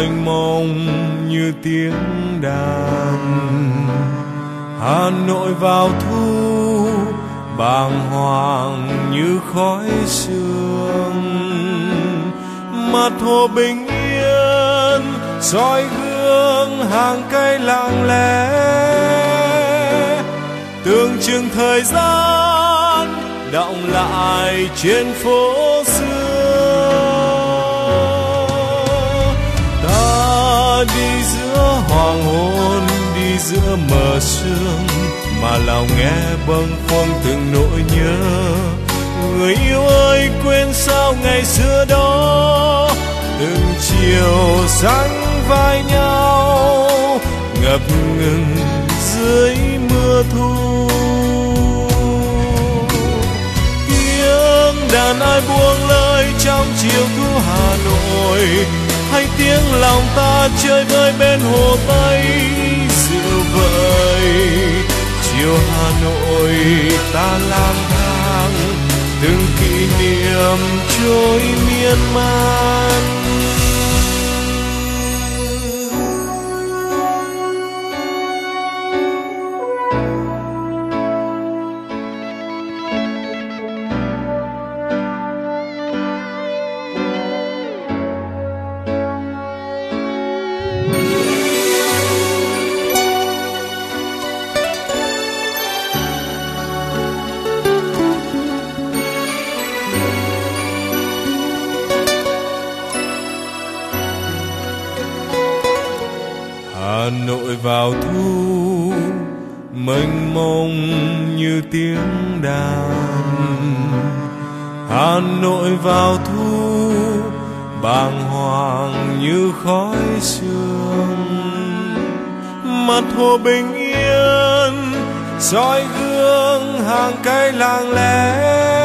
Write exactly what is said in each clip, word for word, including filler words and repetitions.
mênh mông như tiếng đàn. Hà Nội vào thu bàng hoàng như khói sương, mặt hồ bình yên soi gương hàng cây lặng lẽ, tưởng chừng thời gian đọng lại trên phố xưa. Ta đi giữa hoàng hôn, đi giữa mờ sương, mà lòng nghe bâng khuâng từng nỗi nhớ. Người yêu ơi, quên sao ngày xưa đó, từng chiều sánh vai nhau, ngập ngừng dưới mưa thu. Tiếng đàn ai buông lời trong chiều thu Hà Nội, hay tiếng lòng ta chơi vơi bên hồ Tây dịu vợi. Chiều Hà Nội ta lang thang, từng kỷ niệm trôi miên man. Hà Nội vào thu mênh mông như tiếng đàn. Hà Nội vào thu bàng hoàng như khói sương, mặt hồ bình yên soi gương hàng cây lặng lẽ,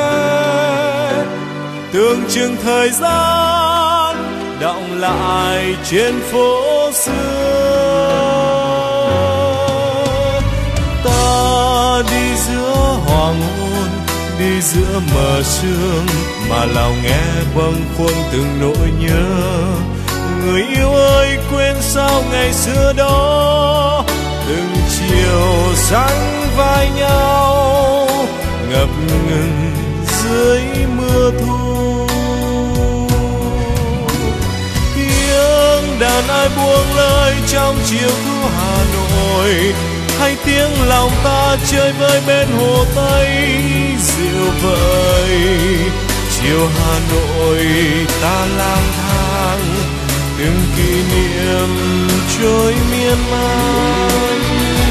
tưởng chừng thời gian đọng lại trên phố xưa. Ta đi giữa hoàng hôn, đi giữa mờ sương, mà lòng nghe bâng khuâng từng nỗi nhớ. Người yêu ơi, quên sao ngày xưa đó, từng chiều sánh vai nhau, ngập ngừng dưới mưa thu. Tiếng đàn ai buông lời trong chiều thu Hà Nội, hay tiếng lòng ta chơi vơi bên hồ Tây dịu vợi. Chiều Hà Nội ta lang thang, từng kỷ niệm trôi miên man.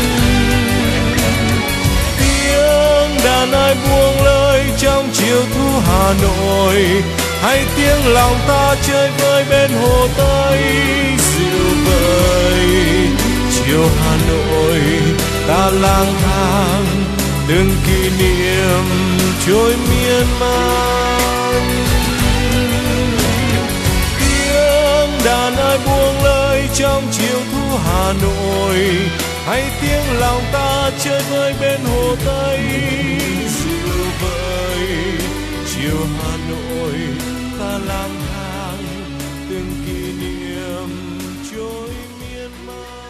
Tiếng đàn ai buông lời trong chiều thu Hà Nội, hay tiếng lòng ta chơi vơi bên hồ Tây dịu vợi. Chiều Hà Nội ta lang thang, từng kỷ niệm trôi miên man. Tiếng đàn ai buông lời trong chiều thu Hà Nội, hay tiếng lòng ta chơi vơi bên hồ Tây dịu vợi. Chiều Hà Nội ta lang thang, từng kỷ niệm trôi miên man.